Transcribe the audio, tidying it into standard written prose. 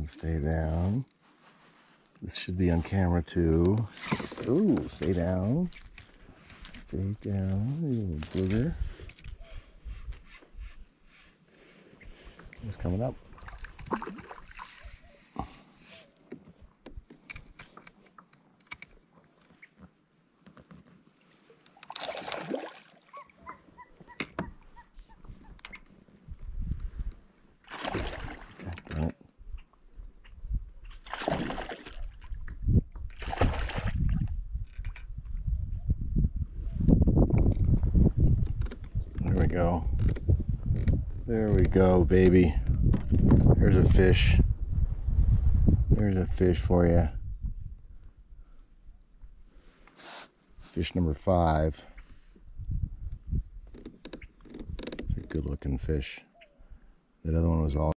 Stay down. This should be on camera too. Ooh, stay down. Stay down, you little booger. Who's coming up? There we go. There we go, baby. There's a fish. There's a fish for you. Fish number 5. It's a good looking fish. That other one was all